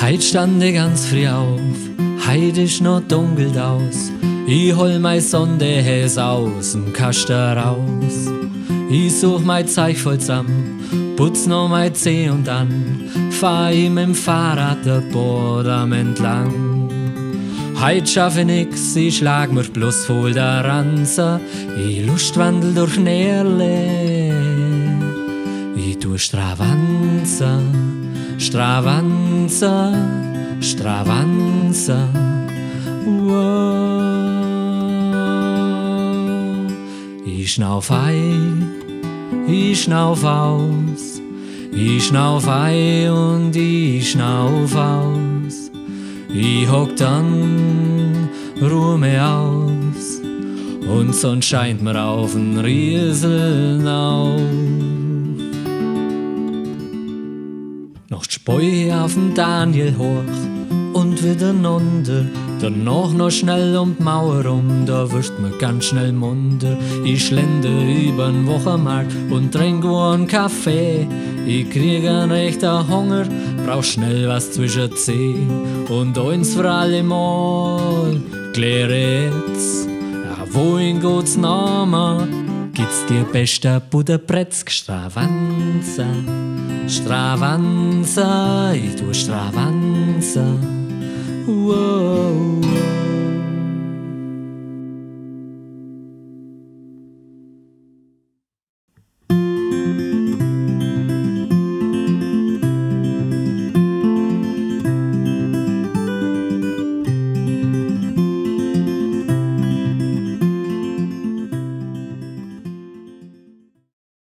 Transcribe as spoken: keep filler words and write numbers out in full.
Heit stand ich ganz früh auf, heit ist noch dunkelt aus. Ich hol mein Sonderhäs aus'm Kasten raus. Ich such mein Zeug voll zusammen, putz noch mein Zeh und dann fahr ich mit'm Fahrrad der Bodam entlang. Heit schaff ich nix, ich schlag mich bloß voll der Ranze. Ich lustwandel durch Nährle, ich tu Stravanze, Stravanze, Stravanze. Wow. Ich schnauf ein, ich schnauf aus, ich schnauf ein und ich schnauf aus. Ich hock dann, ruh mir aus und Sonn scheint mir auf'n Rieseln auf. Noch speu auf'n Daniel hoch und wieder nunter, danach noch schnell um die Mauer rum, da wird mir ganz schnell munter. Ich schlende übern Wochenmarkt und trink einen Kaffee. Ich krieg einen rechter Hunger, brauch schnell was zwischen Zeh. Und eins für alle Mal, klär jetzt, ja, wohin geht's nochmal? Gibt's dir bester Butterbrettsk, Stravanze, Stravanze, ich tu Stravanze. Wow.